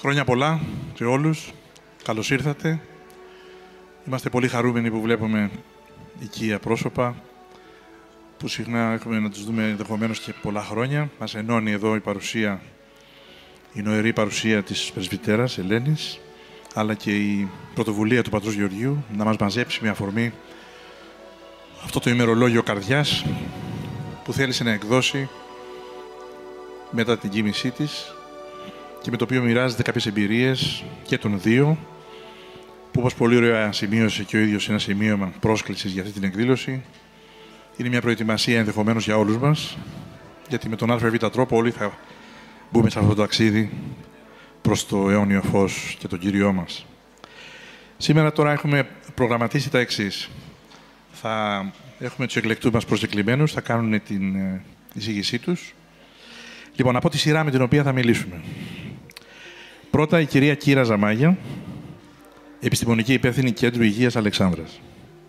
Χρόνια πολλά σε όλους. Καλώς ήρθατε. Είμαστε πολύ χαρούμενοι που βλέπουμε οικία πρόσωπα, που συχνά έχουμε να τους δούμε ενδεχομένως και πολλά χρόνια. Μας ενώνει εδώ η παρουσία, η νοερή παρουσία της πρεσβυτέρας Ελένης, αλλά και η πρωτοβουλία του πατρός Γεωργίου να μας μαζέψει με αφορμή αυτό το ημερολόγιο καρδιάς που θέλησε να εκδώσει μετά την κοίμησή της και με το οποίο μοιράζεται κάποιες εμπειρίες και των δύο, που όπως πολύ ωραία σημείωσε και ο ίδιος ένα σημείωμα πρόσκλησης για αυτή την εκδήλωση. Είναι μια προετοιμασία ενδεχομένως για όλους μας, γιατί με τον ΑΒ τρόπο όλοι θα μπούμε σε αυτό το ταξίδι προς το αιώνιο φως και τον Κύριό μας. Σήμερα τώρα έχουμε προγραμματίσει τα εξής. Θα έχουμε τους εκλεκτούς μας προσκεκλημένους, θα κάνουν την εισήγησή τους. Λοιπόν, από τη σειρά με την οποία θα μιλήσουμε. Πρώτα η κυρία Κύρα Ζαμάγια, επιστημονική υπεύθυνη Κέντρου Υγείας Αλεξάνδρας.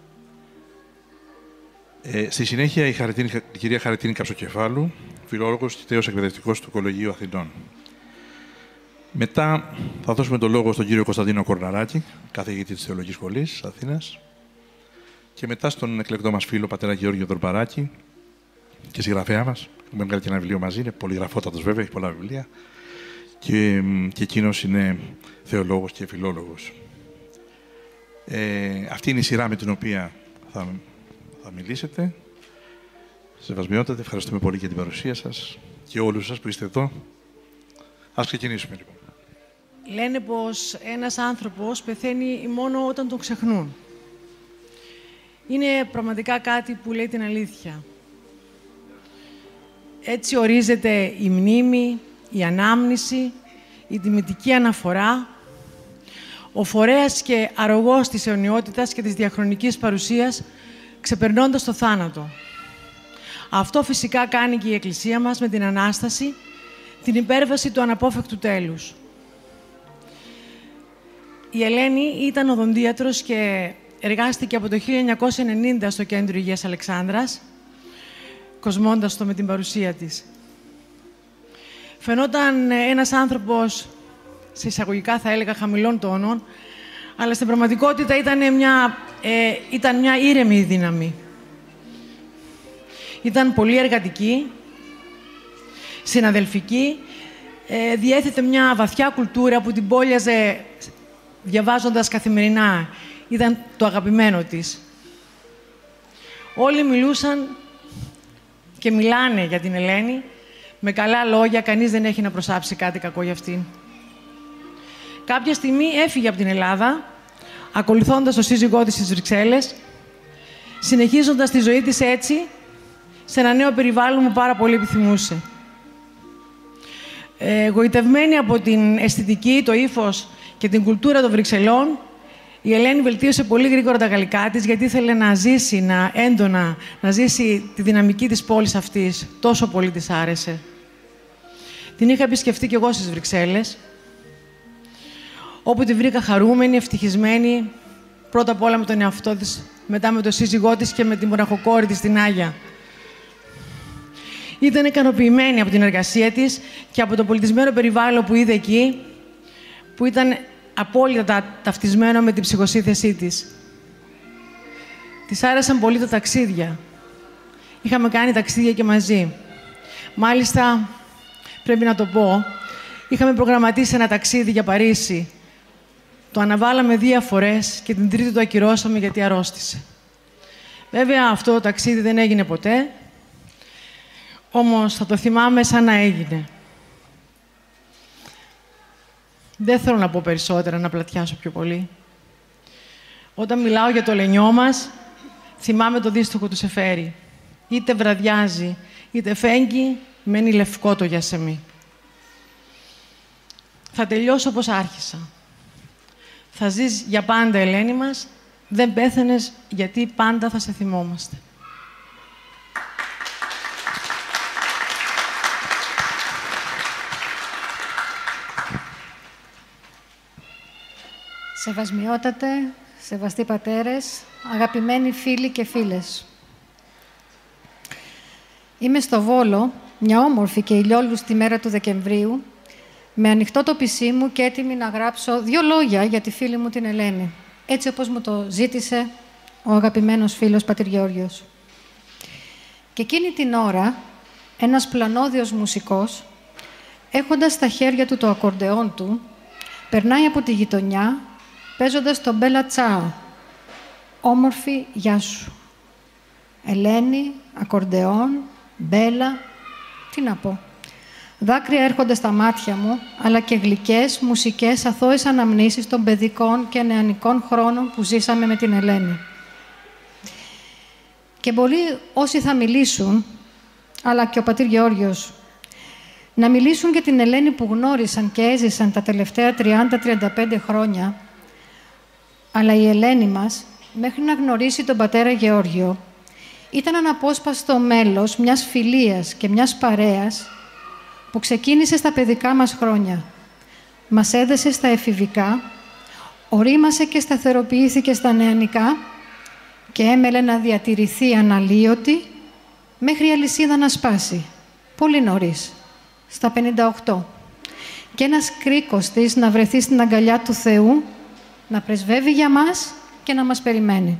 Στη συνέχεια η κυρία Χαριτίνη Καψοκεφάλου, φιλόλογος και τέος εκπαιδευτικός του Κολεγίου Αθηνών. Μετά θα δώσουμε το λόγο στον κύριο Κωνσταντίνο Κορναράκη, καθηγητή της Θεολογικής Σχολής Αθήνας. Και μετά στον εκλεκτό μας φίλο πατέρα Γεώργιο Δορμπαράκη και συγγραφέα μας. Έχουμε βγάλει και ένα βιβλίο μαζί, είναι πολυγραφότατος βέβαια, έχει πολλά βιβλία. Και εκείνος είναι θεολόγος και φιλόλογος. Αυτή είναι η σειρά με την οποία θα μιλήσετε. Σεβασμιότατε, ευχαριστούμε πολύ για την παρουσία σας και όλους σας που είστε εδώ. Ας ξεκινήσουμε λοιπόν. Λένε πως ένας άνθρωπος πεθαίνει μόνο όταν τον ξεχνούν. Είναι πραγματικά κάτι που λέει την αλήθεια. Έτσι ορίζεται η μνήμη, η ανάμνηση, η τιμητική αναφορά, ο φορέας και αρρωγός της αιωνιότητας και της διαχρονικής παρουσίας, ξεπερνώντας το θάνατο. Αυτό φυσικά κάνει και η Εκκλησία μας με την Ανάσταση, την υπέρβαση του αναπόφευκτου τέλους. Η Ελένη ήταν οδοντίατρος και εργάστηκε από το 1990 στο Κέντρο Υγείας Αλεξάνδρας, κοσμώντας το με την παρουσία της. Φαινόταν ένας άνθρωπος, σε εισαγωγικά θα έλεγα χαμηλών τόνων, αλλά στην πραγματικότητα ήταν μια ήρεμη δύναμη. Ήταν πολύ εργατική, συναδελφική, διέθετε μια βαθιά κουλτούρα που την πόλιαζε διαβάζοντας καθημερινά. Ήταν το αγαπημένο της. Όλοι μιλούσαν και μιλάνε για την Ελένη με καλά λόγια, κανείς δεν έχει να προσάψει κάτι κακό για αυτήν. Κάποια στιγμή έφυγε από την Ελλάδα, ακολουθώντας τον σύζυγό της στις Βρυξέλλες, συνεχίζοντας τη ζωή της έτσι, σε ένα νέο περιβάλλον που πάρα πολύ επιθυμούσε. Γοητευμένη από την αισθητική, το ύφος και την κουλτούρα των Βρυξελών, η Ελένη βελτίωσε πολύ γρήγορα τα γαλλικά της, γιατί ήθελε να ζήσει, να ζήσει τη δυναμική της πόλης αυτής. Τόσο πολύ της άρεσε. Την είχα επισκεφτεί κι εγώ στις Βρυξέλλες, όπου τη βρήκα χαρούμενη, ευτυχισμένη, πρώτα απ' όλα με τον εαυτό της, μετά με τον σύζυγό της και με τη μοναχοκόρη της, την Άγια. Ήταν ικανοποιημένη από την εργασία της και από το πολιτισμένο περιβάλλον που είδε εκεί, που ήταν απόλυτα ταυτισμένο με την ψυχοσύνθεσή της. Της άρεσαν πολύ τα ταξίδια. Είχαμε κάνει ταξίδια και μαζί. Μάλιστα, πρέπει να το πω, είχαμε προγραμματίσει ένα ταξίδι για Παρίσι. Το αναβάλαμε 2 φορές και την τρίτη το ακυρώσαμε γιατί αρρώστησε. Βέβαια, αυτό το ταξίδι δεν έγινε ποτέ, όμως θα το θυμάμαι σαν να έγινε. Δεν θέλω να πω περισσότερα, να πλατιάσω πιο πολύ. Όταν μιλάω για το Λενιό μας, θυμάμαι το δύστοχο του Σεφέρι. Είτε βραδιάζει, είτε φέγγει, μένει λευκό το γιασεμί. Θα τελειώσω όπως άρχισα. Θα ζεις για πάντα, Ελένη μας. Δεν πέθανες, γιατί πάντα θα σε θυμόμαστε. Σεβασμιότατε, σεβαστοί πατέρες, αγαπημένοι φίλοι και φίλες. Είμαι στο Βόλο, μια όμορφη και ηλιόλουστη μέρα του Δεκεμβρίου, με ανοιχτό το PC μου και έτοιμη να γράψω 2 λόγια για τη φίλη μου την Ελένη, έτσι όπως μου το ζήτησε ο αγαπημένος φίλος Πατήρ Γεώργιος. Και εκείνη την ώρα, ένας πλανόδιος μουσικός, έχοντας στα χέρια του το ακορντεόν του, περνάει από τη γειτονιά, παίζοντας το «Μπέλα Τσάο». Όμορφη, γεια σου. Ελένη, ακορντεόν, Μπέλα, τι να πω. Δάκρυα έρχονται στα μάτια μου, αλλά και γλυκές, μουσικές, αθώες αναμνήσεις των παιδικών και νεανικών χρόνων που ζήσαμε με την Ελένη. Και πολλοί όσοι θα μιλήσουν, αλλά και ο Πατήρ Γεώργιος, να μιλήσουν για την Ελένη που γνώρισαν και έζησαν τα τελευταία 30-35 χρόνια, αλλά η Ελένη μας, μέχρι να γνωρίσει τον Πατέρα Γεώργιο, ήταν αναπόσπαστο μέλος μιας φιλίας και μιας παρέας που ξεκίνησε στα παιδικά μας χρόνια. Μας έδεσε στα εφηβικά, ορίμασε και σταθεροποιήθηκε στα νεανικά και έμελε να διατηρηθεί αναλύωτη μέχρι η αλυσίδα να σπάσει, πολύ νωρίς, στα 58. Και ένας κρίκος της να βρεθεί στην αγκαλιά του Θεού, να πρεσβεύει για μας και να μας περιμένει.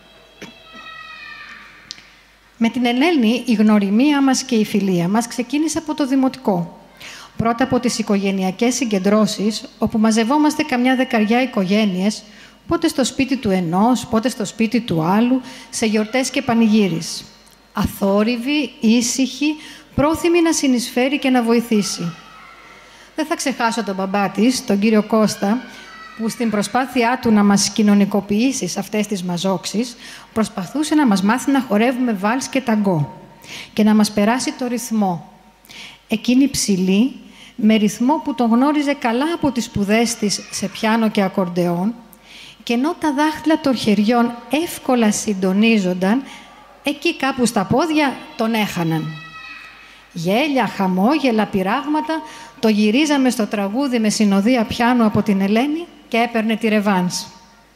Με την Ελένη η γνωριμία μας και η φιλία μας ξεκίνησε από το δημοτικό. Πρώτα από τις οικογενειακές συγκεντρώσεις, όπου μαζευόμαστε καμιά 10 οικογένειες, πότε στο σπίτι του ενός, πότε στο σπίτι του άλλου, σε γιορτές και πανηγύρις. Αθόρυβη, ήσυχη, πρόθυμη να συνεισφέρει και να βοηθήσει. Δεν θα ξεχάσω τον μπαμπά της, τον κύριο Κώστα, που στην προσπάθειά του να μας κοινωνικοποιήσει σε αυτές τις μαζόξεις, προσπαθούσε να μας μάθει να χορεύουμε βάλς και ταγκό και να μας περάσει το ρυθμό. Εκείνη ψηλή, με ρυθμό που τον γνώριζε καλά από τις σπουδές της σε πιάνο και ακορντεόν, και ενώ τα δάχτυλα των χεριών εύκολα συντονίζονταν, εκεί κάπου στα πόδια τον έχαναν. Γέλια, χαμόγελα, πειράγματα, το γυρίζαμε στο τραγούδι με συνοδεία πιάνου από την Ελένη και έπαιρνε τη ρεβάνς.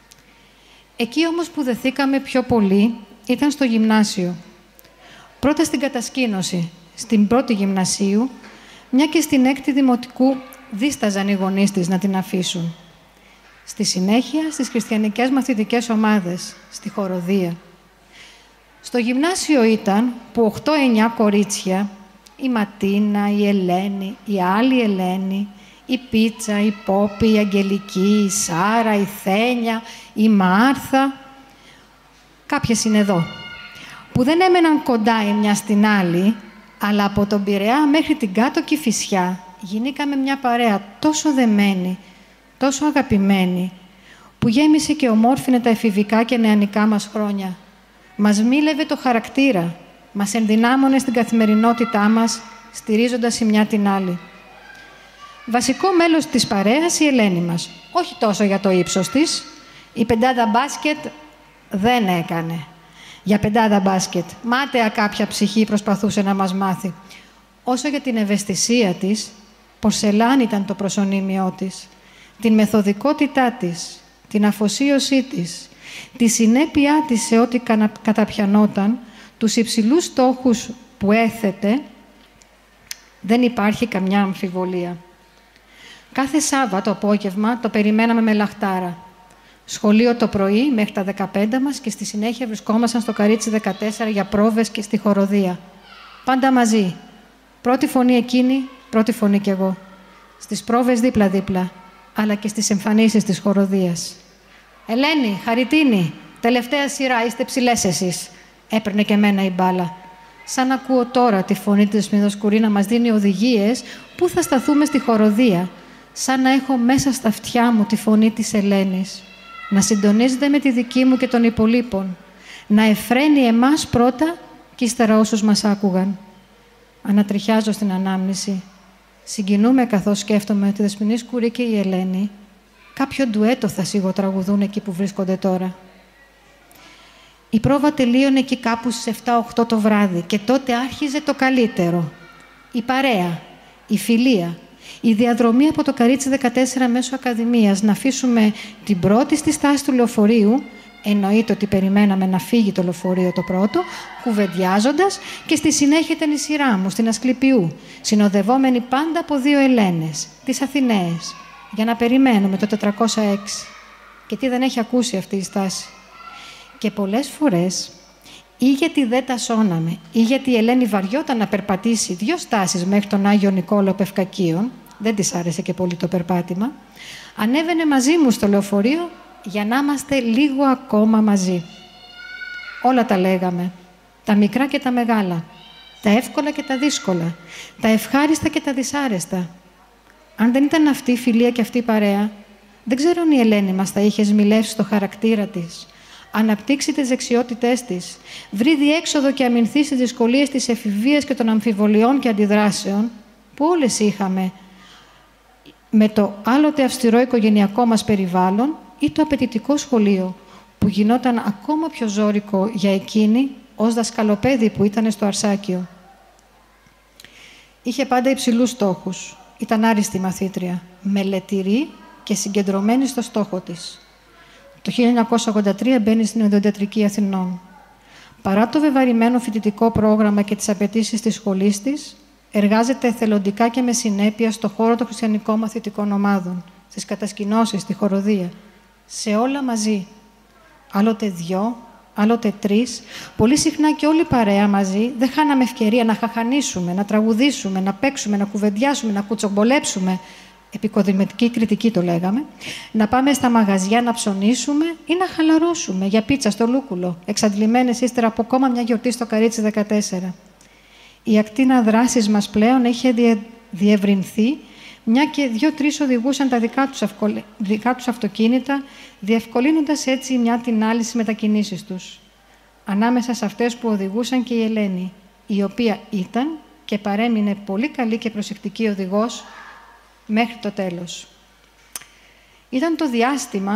Εκεί όμως που δεθήκαμε πιο πολύ ήταν στο γυμνάσιο. Πρώτα στην κατασκήνωση, στην πρώτη γυμνασίου, μια και στην έκτη δημοτικού δίσταζαν οι γονείς της να την αφήσουν. Στη συνέχεια στις χριστιανικές μαθητικές ομάδες, στη χοροδία. Στο γυμνάσιο ήταν που 8-9 κορίτσια, η Ματίνα, η Ελένη, η άλλη Ελένη, η Πίτσα, η Πόπη, η Αγγελική, η Σάρα, η Θένια, η Μάρθα, κάποιες είναι εδώ, που δεν έμεναν κοντά η μια στην άλλη, αλλά από τον Πειραιά μέχρι την κάτω Κηφισιά γίνηκαμε μια παρέα τόσο δεμένη, τόσο αγαπημένη, που γέμισε και ομόρφινε τα εφηβικά και νεανικά μας χρόνια. Μας μίλευε το χαρακτήρα, μας ενδυνάμωνε στην καθημερινότητά μας, στηρίζοντας η μια την άλλη. Βασικό μέλος της παρέας η Ελένη μας. Όχι τόσο για το ύψος της. Η πεντάδα μπάσκετ δεν έκανε. Για πεντάδα μπάσκετ, μάταια κάποια ψυχή προσπαθούσε να μας μάθει. Όσο για την ευαισθησία της, πορσελάνη ήταν το προσωνύμιό της. Την μεθοδικότητά της, την αφοσίωσή της, τη συνέπειά της σε ό,τι καταπιανόταν, τους υψηλούς στόχους που έθετε, δεν υπάρχει καμιά αμφιβολία. Κάθε Σάββατο απόγευμα το περιμέναμε με λαχτάρα. Σχολείο το πρωί μέχρι τα 15 μας και στη συνέχεια βρισκόμασταν στο Καρίτσι 14 για πρόβες και στη χοροδία. Πάντα μαζί. Πρώτη φωνή εκείνη, πρώτη φωνή κι εγώ. Στις πρόβες δίπλα-δίπλα, αλλά και στις εμφανίσεις της χοροδίας. «Ελένη, Χαριτίνη, τελευταία σειρά, είστε ψηλές εσείς», έπαιρνε και εμένα η μπάλα. Σαν ακούω τώρα τη φωνή της Σμιδοσκουρή να μας δίνει οδηγίες πού θα σταθούμε στη χοροδία, σαν να έχω μέσα στα αυτιά μου τη φωνή της Ελένης, να συντονίζεται με τη δική μου και των υπολείπων, να εφραίνει εμάς πρώτα και ύστερα όσους μας άκουγαν. Ανατριχιάζω στην ανάμνηση. Συγκινούμε καθώς σκέφτομαι ότι η Δεσποινή Σκουρή και η Ελένη κάποιο ντουέτο θα σιγοτραγουδούν εκεί που βρίσκονται τώρα. Η πρόβα τελείωνε εκεί κάπου στις 7-8 το βράδυ και τότε άρχιζε το καλύτερο. Η παρέα, η φιλία, η διαδρομή από το Καρίτσι 14 μέσω Ακαδημίας, να αφήσουμε την πρώτη στη στάση του λεωφορείου, Εννοείται ότι περιμέναμε να φύγει το λεωφορείο το πρώτο, κουβεντιάζοντας, και στη συνέχεια ήταν η σειρά μου στην Ασκληπιού, συνοδευόμενη πάντα από 2 Ελένες, τις Αθηναίες, για να περιμένουμε το 406. Και τι δεν έχει ακούσει αυτή η στάση. Και πολλές φορές, ή γιατί δεν τα σώναμε, ή γιατί η Ελένη βαριόταν να περπατήσει 2 στάσεις μέχρι τον Άγιο Νικόλαο Πευκακίων, δεν της άρεσε και πολύ το περπάτημα, ανέβαινε μαζί μου στο λεωφορείο για να είμαστε λίγο ακόμα μαζί. Όλα τα λέγαμε, τα μικρά και τα μεγάλα, τα εύκολα και τα δύσκολα, τα ευχάριστα και τα δυσάρεστα. Αν δεν ήταν αυτή η φιλία και αυτή η παρέα, δεν ξέρω αν η Ελένη μας θα είχε σμιλεύσει στο χαρακτήρα της, αναπτύξει τις δεξιότητές της, βρει διέξοδο και αμυνθεί στις δυσκολίες της εφηβείας και των αμφιβολιών και αντιδράσεων που όλες είχαμε με το άλλοτε αυστηρό οικογενειακό μας περιβάλλον ή το απαιτητικό σχολείο, που γινόταν ακόμα πιο ζώρικο για εκείνη ως δασκαλοπέδι που ήταν στο Αρσάκιο. Είχε πάντα υψηλούς στόχους. Ήταν άριστη μαθήτρια, μελετηρή και συγκεντρωμένη στο στόχο της. Το 1983 μπαίνει στην Οδοντιατρική Αθηνών. Παρά το βεβαρημένο φοιτητικό πρόγραμμα και τις απαιτήσεις της σχολής της, εργάζεται εθελοντικά και με συνέπεια στο χώρο των χριστιανικών μαθητικών ομάδων, στις κατασκηνώσεις, στη χοροδία, σε όλα μαζί. Άλλοτε 2, άλλοτε 3, πολύ συχνά και όλη παρέα μαζί, δεν χάναμε ευκαιρία να χαχανίσουμε, να τραγουδήσουμε, να παίξουμε, να κουβεντιάσουμε, να κουτσομπολέψουμε, επικοδημητική κριτική το λέγαμε, να πάμε στα μαγαζιά να ψωνίσουμε ή να χαλαρώσουμε για πίτσα στο Λούκουλο, εξαντλημένες ύστερα από ακόμα μια γιορτή στο Καρίτσι 14. Η ακτίνα δράσης μας πλέον είχε διευρυνθεί, μια και 2-3 οδηγούσαν τα δικά τους αυτοκίνητα, διευκολύνοντας έτσι μια την άλλη στις μετακινήσεις τους. Ανάμεσα σε αυτές που οδηγούσαν και η Ελένη, η οποία ήταν και παρέμεινε πολύ καλή και προσεκτική οδηγός μέχρι το τέλος. Ήταν το διάστημα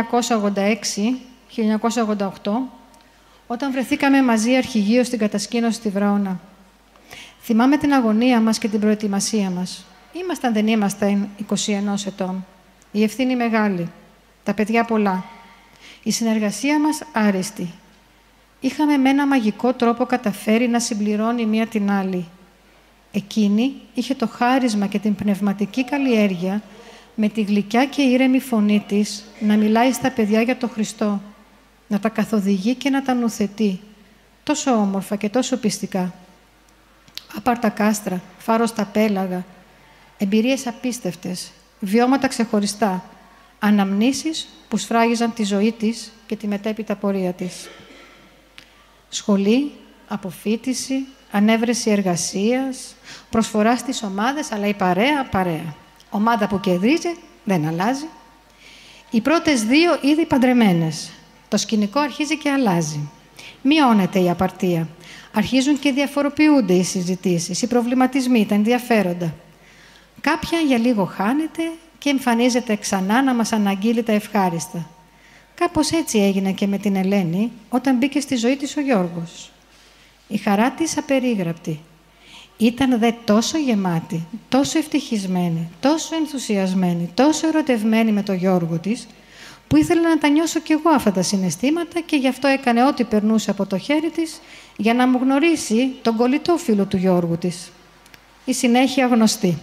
1986-1988, όταν βρεθήκαμε μαζί αρχηγείο στην κατασκήνωση στη Βραώνα. Θυμάμαι την αγωνία μας και την προετοιμασία μας. Δεν ήμασταν 21 ετών. Η ευθύνη μεγάλη. Τα παιδιά πολλά. Η συνεργασία μας άριστη. Είχαμε με ένα μαγικό τρόπο καταφέρει να συμπληρώνει μία την άλλη. Εκείνη είχε το χάρισμα και την πνευματική καλλιέργεια με τη γλυκιά και ήρεμη φωνή της να μιλάει στα παιδιά για τον Χριστό, να τα καθοδηγεί και να τα νουθετεί, τόσο όμορφα και τόσο πιστικά. Απάρτα κάστρα, φάρος στα πέλαγα, εμπειρίες απίστευτες, βιώματα ξεχωριστά, αναμνήσεις που σφράγιζαν τη ζωή της και τη μετέπειτα πορεία της. Σχολή, αποφοίτηση, ανέβρεση εργασίας, προσφορά στις ομάδες, αλλά η παρέα. Ομάδα που κερδίζει, δεν αλλάζει. Οι πρώτες 2 ήδη παντρεμένες. Το σκηνικό αρχίζει και αλλάζει. Μειώνεται η απαρτία. Αρχίζουν και διαφοροποιούνται οι συζητήσεις, οι προβληματισμοί, τα ενδιαφέροντα. Κάποια για λίγο χάνεται και εμφανίζεται ξανά να μας αναγγείλει τα ευχάριστα. Κάπως έτσι έγινε και με την Ελένη όταν μπήκε στη ζωή της ο Γιώργος. Η χαρά της απερίγραπτη. Ήταν δε τόσο γεμάτη, τόσο ευτυχισμένη, τόσο ενθουσιασμένη, τόσο ερωτευμένη με τον Γιώργο της, που ήθελα να τα νιώσω κι εγώ αυτά τα συναισθήματα και γι' αυτό έκανε ό,τι περνούσε από το χέρι της για να μου γνωρίσει τον κολλητό φίλο του Γιώργου της. Η συνέχεια γνωστή.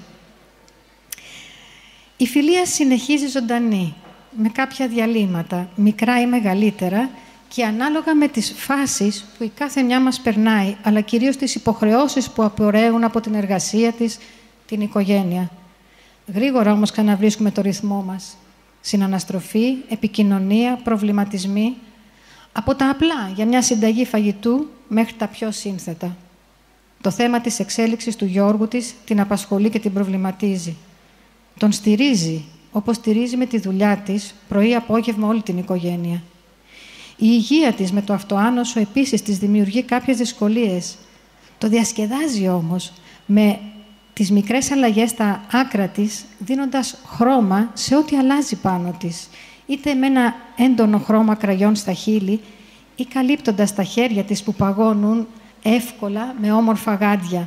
Η φιλία συνεχίζει ζωντανή, με κάποια διαλύματα, μικρά ή μεγαλύτερα, και ανάλογα με τις φάσεις που η κάθε μια μας περνάει, αλλά κυρίως τις υποχρεώσεις που απορρέουν από την εργασία της, την οικογένεια. Γρήγορα όμως ξαναβρίσκουμε το ρυθμό μας. Συναναστροφή, επικοινωνία, προβληματισμοί, από τα απλά για μια συνταγή φαγητού μέχρι τα πιο σύνθετα. Το θέμα της εξέλιξης του Γιώργου της την απασχολεί και την προβληματίζει. Τον στηρίζει, όπως στηρίζει με τη δουλειά της, πρωί-απόγευμα όλη την οικογένεια. Η υγεία της με το αυτοάνωσο επίσης της δημιουργεί κάποιες δυσκολίες. Το διασκεδάζει όμως με τις μικρές αλλαγές στα άκρα της, δίνοντας χρώμα σε ό,τι αλλάζει πάνω της, είτε με ένα έντονο χρώμα κραγιόν στα χείλη ή καλύπτοντας τα χέρια της που παγώνουν εύκολα με όμορφα γάντια.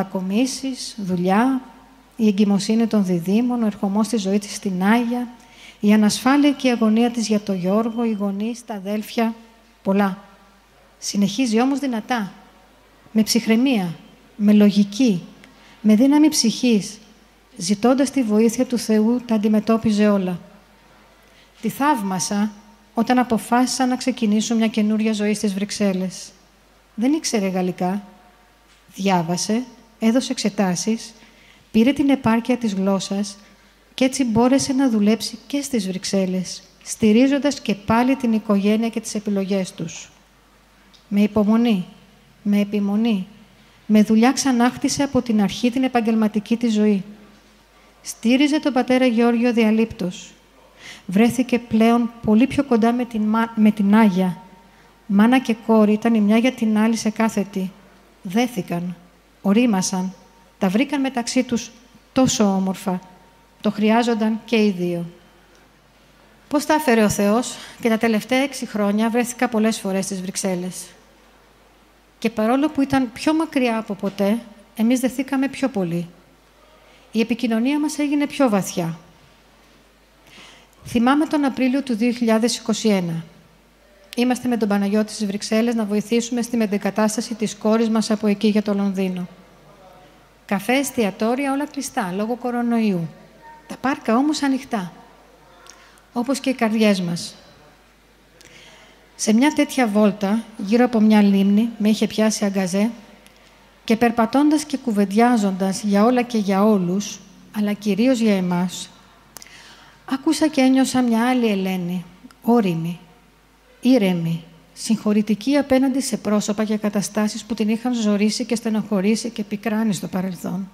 Μετακομίσεις, δουλειά, η εγκυμοσύνη των διδήμων, ο ερχομός στη ζωή της στην Άγια, Η ανασφάλεια και η αγωνία της για τον Γιώργο, οι γονείς, τα αδέλφια, πολλά. Συνεχίζει όμως δυνατά, με ψυχραιμία, με λογική, με δύναμη ψυχής, ζητώντας τη βοήθεια του Θεού, τα αντιμετώπιζε όλα. Τη θαύμασα όταν αποφάσισα να ξεκινήσω μια καινούρια ζωή στις Βρυξέλλες. Δεν ήξερε γαλλικά. Διάβασε, έδωσε εξετάσεις, πήρε την επάρκεια της γλώσσας και έτσι μπόρεσε να δουλέψει και στις Βρυξέλλες, στηρίζοντας και πάλι την οικογένεια και τις επιλογές τους. Με υπομονή, με επιμονή, με δουλειά ξανάχτισε από την αρχή την επαγγελματική της ζωή. Στήριζε τον πατέρα Γεώργιο διαλείπτως. Βρέθηκε πλέον πολύ πιο κοντά με την Άγια. Μάνα και κόρη ήταν η μια για την άλλη σε κάθε τι. Δέθηκαν, ορίμασαν, τα βρήκαν μεταξύ τους τόσο όμορφα. Το χρειάζονταν και οι δύο. Πώς τα έφερε ο Θεός, και τα τελευταία 6 χρόνια βρέθηκα πολλές φορές στις Βρυξέλλες. Και παρόλο που ήταν πιο μακριά από ποτέ, εμείς δεθήκαμε πιο πολύ. Η επικοινωνία μας έγινε πιο βαθιά. Θυμάμαι τον Απρίλιο του 2021. Είμαστε με τον Παναγιώτη στις Βρυξέλλες να βοηθήσουμε στη μετεγκατάσταση της κόρης μας από εκεί για το Λονδίνο. Καφέ, εστιατόρια, όλα κλειστά, λόγω κορονοϊού. Τα πάρκα όμως ανοιχτά. Όπως και οι καρδιές μας. Σε μια τέτοια βόλτα, γύρω από μια λίμνη, με είχε πιάσει αγκαζέ και περπατώντας και κουβεντιάζοντας για όλα και για όλους, αλλά κυρίως για εμάς, άκουσα και ένιωσα μια άλλη Ελένη, όριμη, ήρεμη, συγχωρητική απέναντι σε πρόσωπα και καταστάσεις που την είχαν ζωρίσει και στενοχωρήσει και πικράνει στο παρελθόν.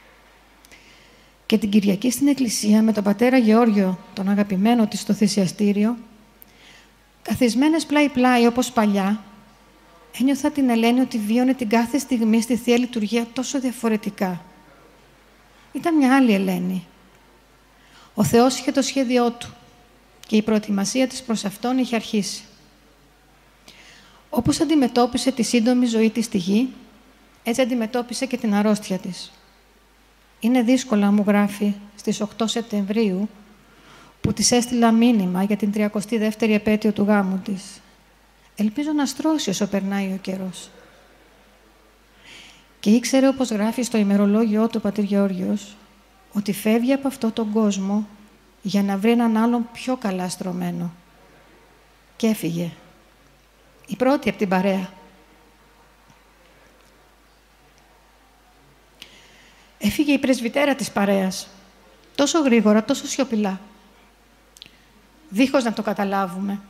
Και την Κυριακή στην εκκλησία με τον πατέρα Γεώργιο, τον αγαπημένο της στο θυσιαστήριο, καθισμένες πλάι-πλάι όπως παλιά, ένιωθα την Ελένη ότι βίωνε την κάθε στιγμή στη Θεία Λειτουργία τόσο διαφορετικά. Ήταν μια άλλη Ελένη. Ο Θεός είχε το σχέδιό Του και η προετοιμασία της προς Αυτόν είχε αρχίσει. Όπως αντιμετώπισε τη σύντομη ζωή της στη γη, έτσι αντιμετώπισε και την αρρώστια της. Είναι δύσκολα, μου γράφει, στις 8 Σεπτεμβρίου, που της έστειλα μήνυμα για την 32η επέτειο του γάμου της. Ελπίζω να στρώσει όσο περνάει ο καιρός. Και ήξερε, όπως γράφει στο ημερολόγιό του ο πατήρ Γεώργιος, ότι φεύγει από αυτόν τον κόσμο για να βρει έναν άλλον πιο καλά στρωμένο. Και έφυγε. Η πρώτη από την παρέα. Έφυγε η πρεσβυτέρα της παρέας. Τόσο γρήγορα, τόσο σιωπηλά. Δίχως να το καταλάβουμε.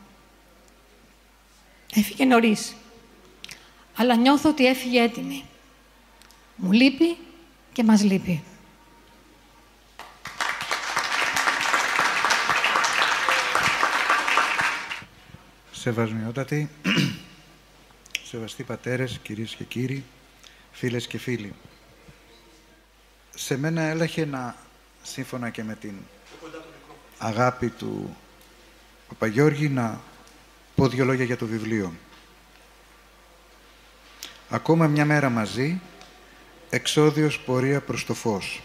Έφυγε νωρίς. Αλλά νιώθω ότι έφυγε έτοιμη. Μου λείπει και μας λείπει. Σεβασμιότατοι, σεβαστοί πατέρες, κυρίες και κύριοι, φίλες και φίλοι. Σε μένα έλαχε να, σύμφωνα και με την αγάπη του Παπαγιώργη, να πω 2 λόγια για το βιβλίο. Ακόμα μια μέρα μαζί, εξόδιος πορεία προς το φως.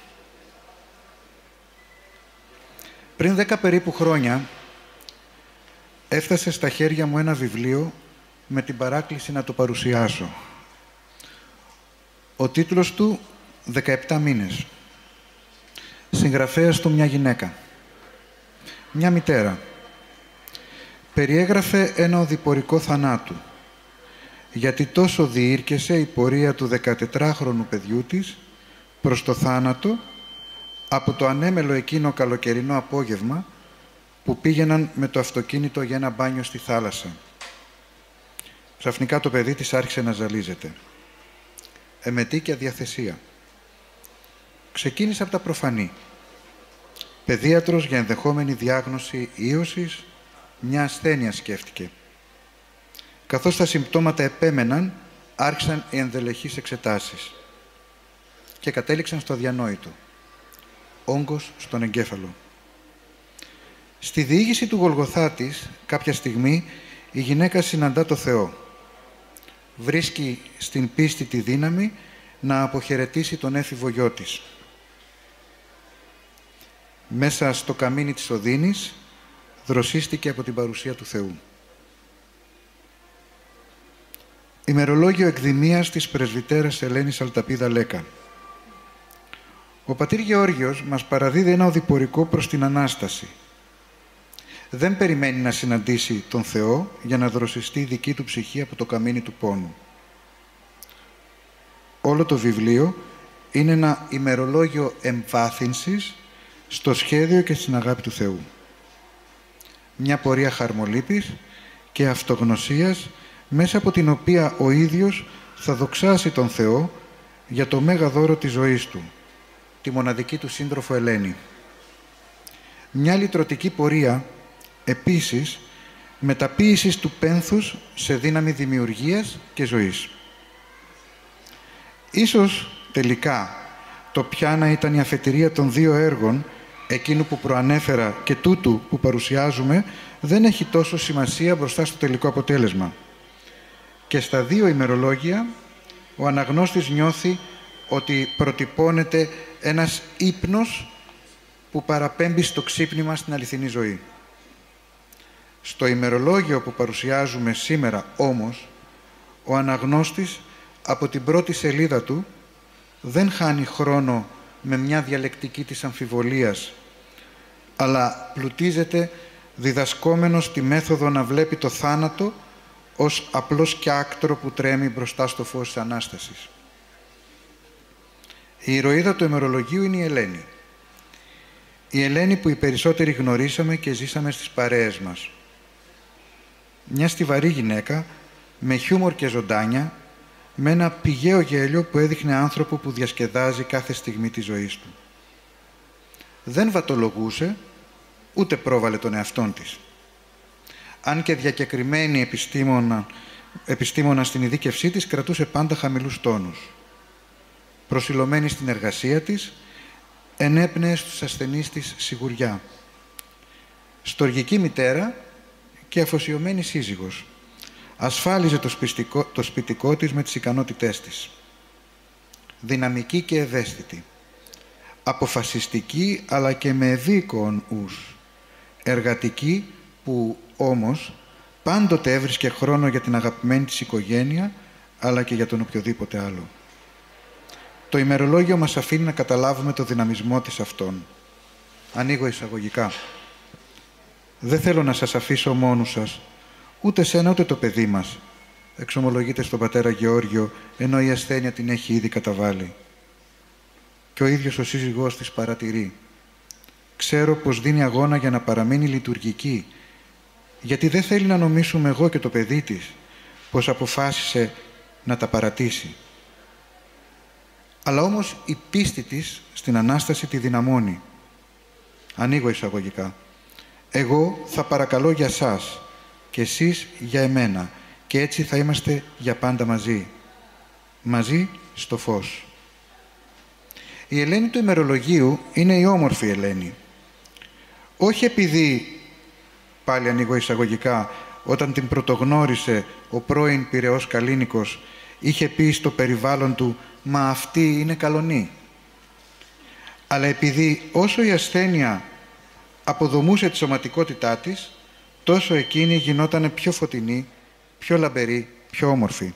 Πριν 10 περίπου χρόνια, έφτασε στα χέρια μου ένα βιβλίο με την παράκληση να το παρουσιάσω. Ο τίτλος του «17 μήνες». Συγγραφέας του μια γυναίκα. Μια μητέρα. Περιέγραφε ένα οδηπορικό θανάτου, γιατί τόσο διήρκεσε η πορεία του 14χρονου παιδιού της προς το θάνατο από το ανέμελο εκείνο καλοκαιρινό απόγευμα που πήγαιναν με το αυτοκίνητο για ένα μπάνιο στη θάλασσα. Ξαφνικά το παιδί της άρχισε να ζαλίζεται. Εμετή και αδιαθεσία. Ξεκίνησε από τα προφανή. Παιδίατρος για ενδεχόμενη διάγνωση ίωσης, μια ασθένεια σκέφτηκε. Καθώς τα συμπτώματα επέμεναν, άρχισαν οι ενδελεχείς εξετάσεις και κατέληξαν στο αδιανόητο. Όγκος στον εγκέφαλο. Στη διήγηση του Γολγοθά της, κάποια στιγμή, η γυναίκα συναντά το Θεό. Βρίσκει στην πίστη τη δύναμη να αποχαιρετήσει τον έφηβο γιο της. Μέσα στο καμίνι της οδύνης, δροσίστηκε από την παρουσία του Θεού. Ημερολόγιο εκδημίας της πρεσβυτέρας Ελένης Αλταπίδα Λέκα. Ο πατήρ Γεώργιος μας παραδίδει ένα οδηπορικό προς την Ανάσταση. Δεν περιμένει να συναντήσει τον Θεό για να δροσιστεί η δική του ψυχή από το καμίνι του πόνου. Όλο το βιβλίο είναι ένα ημερολόγιο εμβάθυνσης στο σχέδιο και στην αγάπη του Θεού. Μια πορεία χαρμολύπης και αυτογνωσίας μέσα από την οποία ο ίδιος θα δοξάσει τον Θεό για το μέγα δώρο της ζωής του, τη μοναδική του σύντροφο Ελένη. Μια λυτρωτική πορεία, επίσης, μεταποίησης του πένθους σε δύναμη δημιουργίας και ζωής. Ίσως, τελικά, το πιάνα ήταν η αφετηρία των δύο έργων, εκείνου που προανέφερα και τούτου που παρουσιάζουμε, δεν έχει τόσο σημασία μπροστά στο τελικό αποτέλεσμα. Και στα δύο ημερολόγια, ο αναγνώστης νιώθει ότι προτυπώνεται ένας ύπνος που παραπέμπει στο ξύπνημα στην αληθινή ζωή. Στο ημερολόγιο που παρουσιάζουμε σήμερα, όμως, ο αναγνώστης από την πρώτη σελίδα του δεν χάνει χρόνο με μια διαλεκτική της αμφιβολίας, αλλά πλουτίζεται διδασκόμενος τη μέθοδο να βλέπει το θάνατο ως απλός κιάκτρο που τρέμει μπροστά στο φως της Ανάστασης. Η ηρωίδα του ημερολογίου είναι η Ελένη. Η Ελένη που οι περισσότεροι γνωρίσαμε και ζήσαμε στις παρέες μας. Μια στιβαρή γυναίκα, με χιούμορ και ζωντάνια, με ένα πηγαίο γέλιο που έδειχνε άνθρωπο που διασκεδάζει κάθε στιγμή της ζωής του. Δεν βατολογούσε, ούτε πρόβαλε τον εαυτόν της. Αν και διακεκριμένη επιστήμονα στην ειδίκευσή της, κρατούσε πάντα χαμηλούς τόνους. Προσιλωμένη στην εργασία της, ενέπνεε στους ασθενείς της σιγουριά. Στοργική μητέρα και αφοσιωμένη σύζυγος. Ασφάλιζε το σπιτικό της με τις ικανότητές της. Δυναμική και ευαίσθητη. Αποφασιστική αλλά και με ευήκον ους. Εργατική που όμως πάντοτε έβρισκε χρόνο για την αγαπημένη της οικογένεια αλλά και για τον οποιοδήποτε άλλο. Το ημερολόγιο μας αφήνει να καταλάβουμε το δυναμισμό της αυτών. Ανοίγω εισαγωγικά. Δεν θέλω να σας αφήσω μόνους σας, ούτε σένα ούτε το παιδί μας, εξομολογείται στον πατέρα Γεώργιο, ενώ η ασθένεια την έχει ήδη καταβάλει. Και ο ίδιος ο σύζυγός της παρατηρεί. Ξέρω πως δίνει αγώνα για να παραμείνει λειτουργική, γιατί δεν θέλει να νομίσουμε εγώ και το παιδί της πως αποφάσισε να τα παρατήσει. Αλλά όμως η πίστη της στην Ανάσταση τη δυναμώνει. Ανοίγω εισαγωγικά. Εγώ θα παρακαλώ για σας και εσείς για εμένα και έτσι θα είμαστε για πάντα μαζί. Μαζί στο φως. Η Ελένη του ημερολογίου είναι η όμορφη Ελένη. Όχι επειδή, πάλι ανοίγω εισαγωγικά, όταν την πρωτογνώρισε ο πρώην Πειραιώς Καλίνικος είχε πει στο περιβάλλον του «Μα αυτή είναι καλονή». Αλλά επειδή όσο η ασθένεια αποδομούσε τη σωματικότητά της, τόσο εκείνη γινότανε πιο φωτεινή, πιο λαμπερή, πιο όμορφη.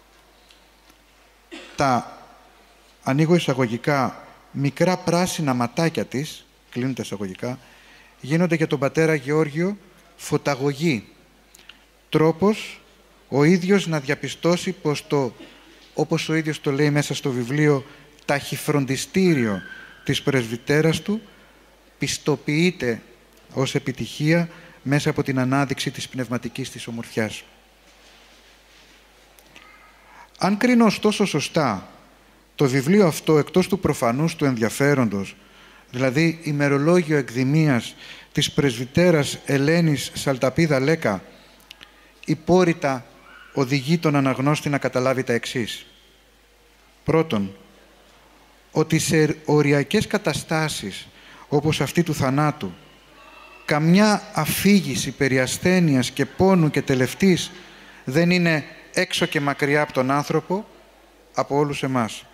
Τα, ανοίγω εισαγωγικά, μικρά πράσινα ματάκια της, κλείνουν τα εισαγωγικά, γίνονται για τον πατέρα Γεώργιο φωταγωγή. Τρόπος ο ίδιος να διαπιστώσει πως το, όπως ο ίδιος το λέει μέσα στο βιβλίο, ταχυφροντιστήριο της πρεσβυτέρας του πιστοποιείται ως επιτυχία μέσα από την ανάδειξη της πνευματικής της ομορφιάς. Αν κρίνω ωστόσο σωστά το βιβλίο αυτό εκτός του προφανούς του ενδιαφέροντος, δηλαδή ημερολόγιο εκδημίας της πρεσβυτέρας Ελένης Σαλταπίδα Λέκα, υπόρρητα οδηγεί τον αναγνώστη να καταλάβει τα εξής. Πρώτον, ότι σε οριακές καταστάσεις όπως αυτή του θανάτου, καμιά αφήγηση περί ασθένειας και πόνου και τελευτής δεν είναι έξω και μακριά από τον άνθρωπο, από όλους εμάς.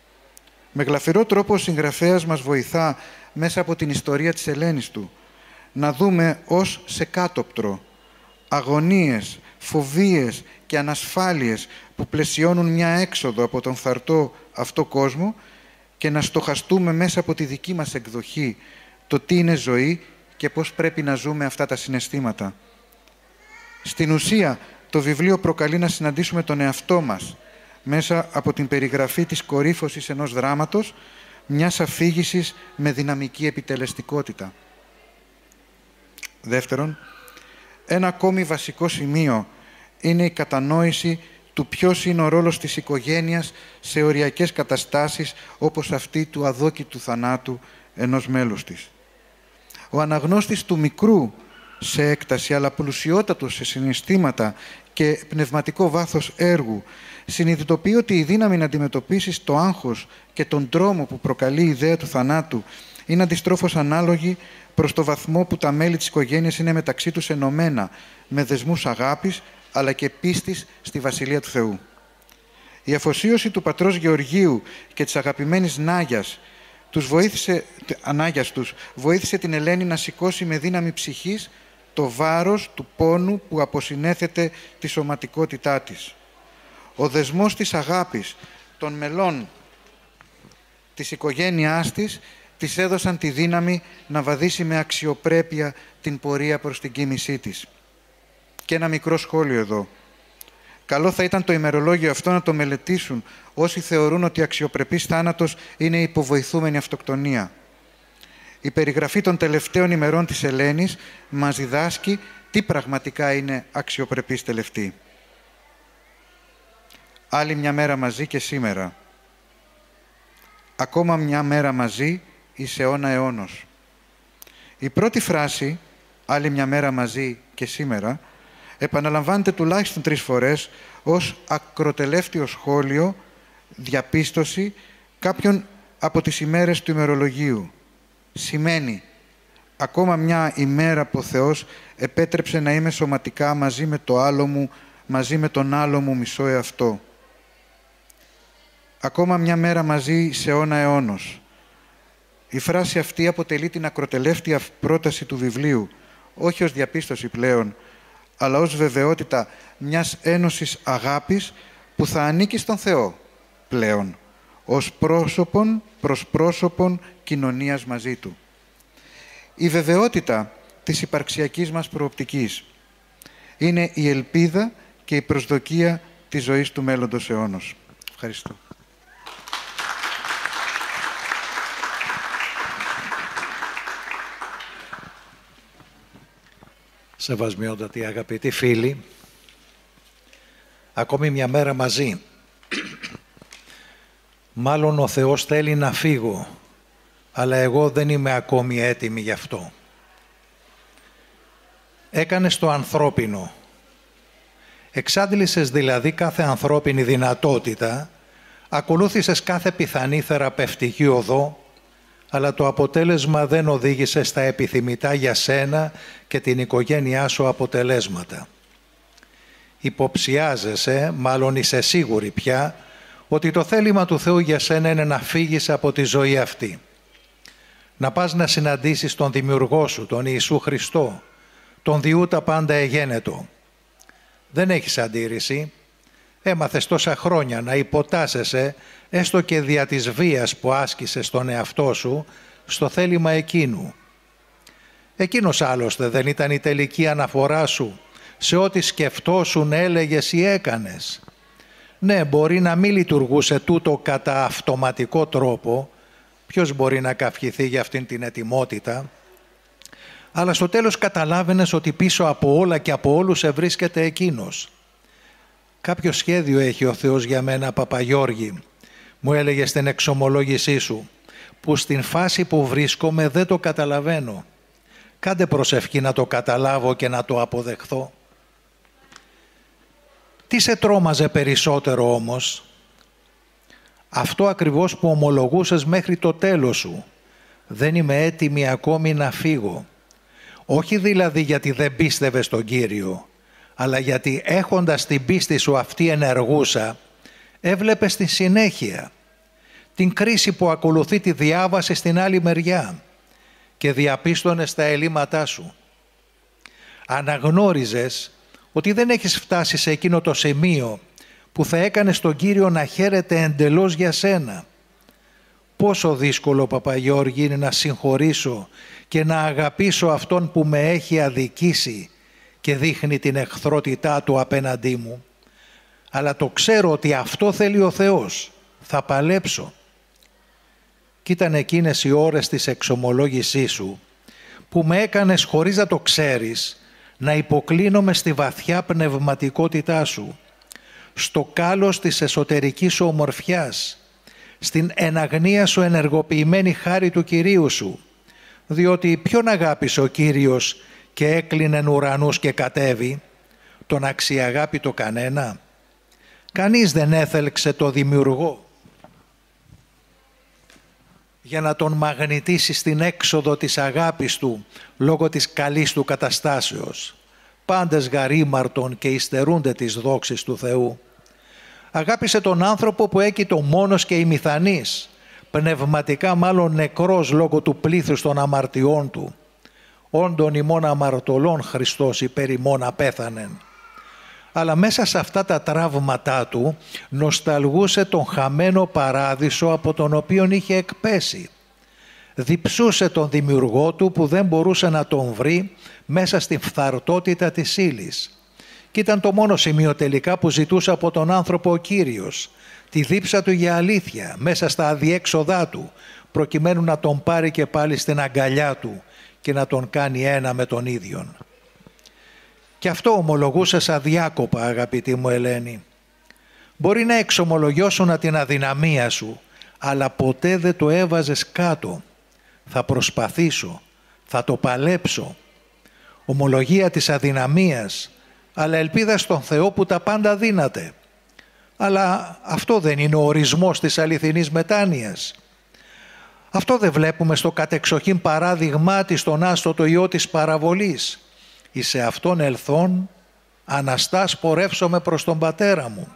Με γλαφυρό τρόπο ο συγγραφέας μας βοηθά μέσα από την ιστορία της Ελένης του να δούμε ως σε κάτωπτρο αγωνίες, φοβίες και ανασφάλειες που πλαισιώνουν μια έξοδο από τον φθαρτό αυτό κόσμο και να στοχαστούμε μέσα από τη δική μας εκδοχή το τι είναι ζωή και πώς πρέπει να ζούμε αυτά τα συναισθήματα. Στην ουσία, το βιβλίο προκαλεί να συναντήσουμε τον εαυτό μας μέσα από την περιγραφή της κορύφωσης ενός δράματος, μιας αφήγησης με δυναμική επιτελεστικότητα. Δεύτερον, ένα ακόμη βασικό σημείο είναι η κατανόηση του ποιος είναι ο ρόλος της οικογένειας σε οριακές καταστάσεις όπως αυτή του αδόκητου θανάτου ενός μέλους της. Ο αναγνώστης του μικρού σε έκταση αλλά πλουσιότατο σε συναισθήματα και πνευματικό βάθος έργου συνειδητοποιεί ότι η δύναμη να αντιμετωπίσεις το άγχος και τον τρόμο που προκαλεί η ιδέα του θανάτου είναι αντιστρόφως ανάλογη προς το βαθμό που τα μέλη της οικογένειας είναι μεταξύ τους ενωμένα με δεσμούς αγάπης αλλά και πίστης στη Βασιλεία του Θεού. Η αφοσίωση του πατρός Γεωργίου και της αγαπημένης Νάγιας βοήθησε την Ελένη να σηκώσει με δύναμη ψυχής το βάρος του πόνου που αποσυνέθεται τη σωματικότητά της. Ο δεσμός της αγάπης των μελών της οικογένειάς της έδωσαν τη δύναμη να βαδίσει με αξιοπρέπεια την πορεία προς την κοίμησή της. Και ένα μικρό σχόλιο εδώ. Καλό θα ήταν το ημερολόγιο αυτό να το μελετήσουν όσοι θεωρούν ότι αξιοπρεπής θάνατος είναι υποβοηθούμενη αυτοκτονία. Η περιγραφή των τελευταίων ημερών της Ελένης μας διδάσκει τι πραγματικά είναι αξιοπρεπής τελευταία. Άλλη μια μέρα μαζί και σήμερα. Ακόμα μια μέρα μαζί εις αιώνα αιώνος. Η πρώτη φράση, άλλη μια μέρα μαζί και σήμερα, επαναλαμβάνεται τουλάχιστον 3 φορές ως ακροτελεύτιο σχόλιο, διαπίστωση κάποιων από τις ημέρες του ημερολογίου. Σημαίνει, ακόμα μια ημέρα που ο Θεός επέτρεψε να είμαι σωματικά μαζί με τον άλλο μου μισό εαυτό. Ακόμα μια μέρα μαζί σε αιώνα αιώνος. Η φράση αυτή αποτελεί την ακροτελεύτια πρόταση του βιβλίου, όχι ως διαπίστωση πλέον, αλλά ως βεβαιότητα μιας ένωσης αγάπης που θα ανήκει στον Θεό πλέον, ως πρόσωπον προς πρόσωπον κοινωνίας μαζί Του. Η βεβαιότητα της υπαρξιακής μας προοπτικής είναι η ελπίδα και η προσδοκία της ζωής του μέλλοντος αιώνος. Ευχαριστώ. Σεβασμιότατοι αγαπητοί φίλοι, ακόμη μια μέρα μαζί. Μάλλον ο Θεός θέλει να φύγω, αλλά εγώ δεν είμαι ακόμη έτοιμη γι' αυτό. Έκανες το ανθρώπινο. Εξάντλησες δηλαδή κάθε ανθρώπινη δυνατότητα, ακολούθησες κάθε πιθανή θεραπευτική οδό, αλλά το αποτέλεσμα δεν οδήγησε στα επιθυμητά για σένα και την οικογένειά σου αποτελέσματα. Υποψιάζεσαι, μάλλον είσαι σίγουρη πια, ότι το θέλημα του Θεού για σένα είναι να φύγεις από τη ζωή αυτή. Να πας να συναντήσεις τον Δημιουργό σου, τον Ιησού Χριστό, τον Διούτα πάντα εγένετο. Δεν έχεις αντίρρηση. Έμαθες τόσα χρόνια να υποτάσσεσαι, έστω και δια της βίας που άσκησες στον εαυτό σου, στο θέλημα εκείνου. Εκείνος άλλωστε δεν ήταν η τελική αναφορά σου σε ό,τι σκεφτόσουν, έλεγες ή έκανες. Ναι, μπορεί να μην λειτουργούσε τούτο κατά αυτοματικό τρόπο, ποιος μπορεί να καυχηθεί για αυτήν την ετοιμότητα, αλλά στο τέλος καταλάβαινες ότι πίσω από όλα και από όλους βρίσκεται εκείνος. Κάποιο σχέδιο έχει ο Θεός για μένα, Παπαγιώργη, μου έλεγε στην εξομολόγησή σου, που στην φάση που βρίσκομαι δεν το καταλαβαίνω. Κάντε προσευχή να το καταλάβω και να το αποδεχθώ. Τι σε τρόμαζε περισσότερο όμως? Αυτό ακριβώς που ομολογούσες μέχρι το τέλος σου. Δεν είμαι έτοιμη ακόμη να φύγω. Όχι δηλαδή γιατί δεν πίστευες στον Κύριο, αλλά γιατί έχοντας την πίστη σου αυτή ενεργούσα, έβλεπες τη συνέχεια, την κρίση που ακολουθεί τη διάβαση στην άλλη μεριά και διαπίστωνες τα ελλείμματά σου. Αναγνώριζες ότι δεν έχεις φτάσει σε εκείνο το σημείο που θα έκανες τον Κύριο να χαίρεται εντελώς για σένα. Πόσο δύσκολο, Παπαγιώργη, είναι να συγχωρήσω και να αγαπήσω αυτόν που με έχει αδικήσει και δείχνει την εχθρότητά του απέναντί μου. Αλλά το ξέρω ότι αυτό θέλει ο Θεός. Θα παλέψω. Κι ήταν εκείνες οι ώρες της εξομολόγησής σου που με έκανες, χωρίς να το ξέρεις, να υποκλίνομαι στη βαθιά πνευματικότητά σου, στο κάλος της εσωτερικής σου ομορφιάς, στην εναγνία σου ενεργοποιημένη χάρη του Κυρίου σου, διότι ποιον αγάπησε ο Κύριος και έκλεινεν ουρανούς και κατέβη, τον αξιαγάπητο κανένα? Κανείς δεν έθελξε το Δημιουργό για να τον μαγνητήσει στην έξοδο της αγάπης του λόγω της καλής του καταστάσεως. Πάντες γαρήμαρτον και υστερούνται της δόξης του Θεού. Αγάπησε τον άνθρωπο που έκειτο μόνος και ημιθανής, πνευματικά μάλλον νεκρός λόγω του πλήθους των αμαρτιών του. Όντων ημών αμαρτωλών Χριστός υπέρ ημών απέθανεν. Αλλά μέσα σε αυτά τα τραύματά του νοσταλγούσε τον χαμένο παράδεισο από τον οποίον είχε εκπέσει. Διψούσε τον δημιουργό του που δεν μπορούσε να τον βρει μέσα στην φθαρτότητα της ύλης. Και ήταν το μόνο σημείο τελικά που ζητούσε από τον άνθρωπο ο Κύριος, τη δίψα του για αλήθεια μέσα στα αδιέξοδά του, προκειμένου να τον πάρει και πάλι στην αγκαλιά του και να τον κάνει ένα με τον ίδιον. Και αυτό ομολογούσες αδιάκοπα, αγαπητή μου Ελένη. Μπορεί να εξομολογιώσουν την αδυναμία σου, αλλά ποτέ δεν το έβαζες κάτω. Θα προσπαθήσω, θα το παλέψω. Ομολογία της αδυναμίας, αλλά ελπίδα στον Θεό που τα πάντα δύναται. Αλλά αυτό δεν είναι ο ορισμός της αληθινής μετάνοιας. Αυτό δεν βλέπουμε στο κατεξοχήν παράδειγμά της τον άστοτο Υιό της παραβολής. «Εις σε αυτόν ελθόν, αναστάς πορεύσομαι προς τον πατέρα μου».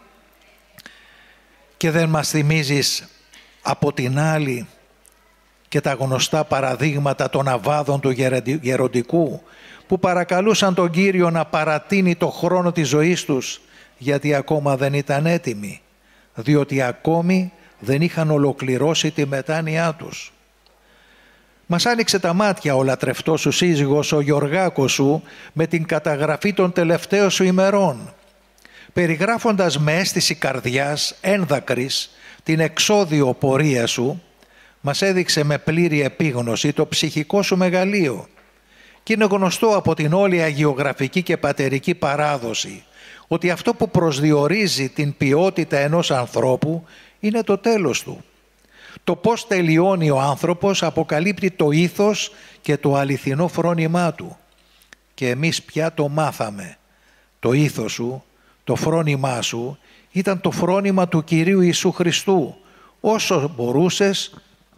Και δεν μας θυμίζεις από την άλλη και τα γνωστά παραδείγματα των αβάδων του γεροντικού που παρακαλούσαν τον Κύριο να παρατείνει το χρόνο της ζωής τους γιατί ακόμα δεν ήταν έτοιμοι, διότι ακόμη δεν είχαν ολοκληρώσει τη μετάνοιά τους. Μας άνοιξε τα μάτια ο λατρευτός σου σύζυγος, ο Γεωργάκος σου, με την καταγραφή των τελευταίων σου ημερών, περιγράφοντας με αίσθηση καρδιάς, ένδακρης, την εξώδιο πορεία σου, μας έδειξε με πλήρη επίγνωση το ψυχικό σου μεγαλείο. Και είναι γνωστό από την όλη αγιογραφική και πατερική παράδοση ότι αυτό που προσδιορίζει την ποιότητα ενός ανθρώπου είναι το τέλος του. Το πώς τελειώνει ο άνθρωπος αποκαλύπτει το ήθος και το αληθινό φρόνημά του. Και εμείς πια το μάθαμε. Το ήθος σου, το φρόνημά σου ήταν το φρόνημα του Κυρίου Ιησού Χριστού. Όσο μπορούσες,